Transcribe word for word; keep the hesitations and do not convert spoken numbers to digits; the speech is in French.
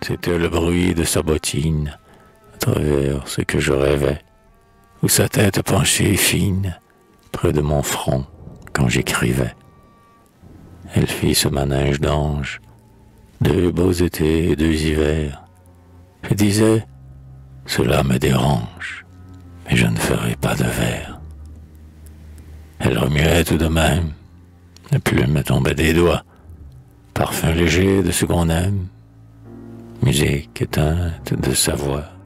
était le bruit de sa bottine à travers ce que je rêvais, ou sa tête penchée et fine près de mon front quand j'écrivais. Elle fit ce manège d'ange, deux beaux étés et deux hivers. Je disais, cela me dérange, mais je ne ferai pas de vers. Elle remuait tout de même, la plume me tombait des doigts, parfum léger de ce qu'on aime, musique éteinte de sa voix.